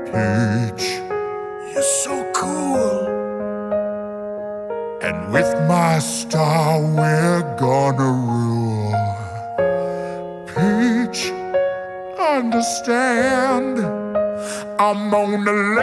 Peach, you're so cool. And with my star we're gonna rule. Peach, understand, I'm on the